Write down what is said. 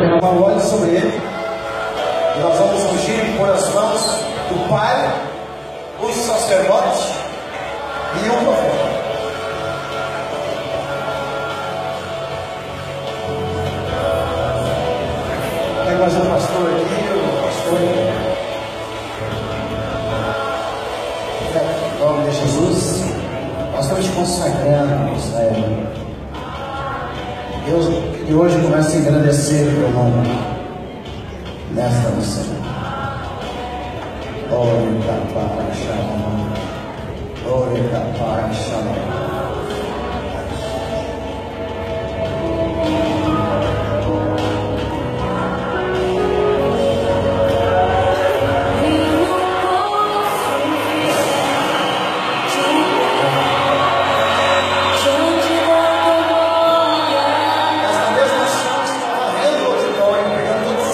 derramar o óleo sobre ele. E nós vamos ungir por as mãos do Pai, o sacerdote e o profeta. Tem mais um pastor aqui, o pastor. Em nome de Jesus, nós estamos te consagrando, Israel. Deus, que hoje começa a engrandecer o teu nome nesta missão. Ore capara shalom. Ore capara shalom.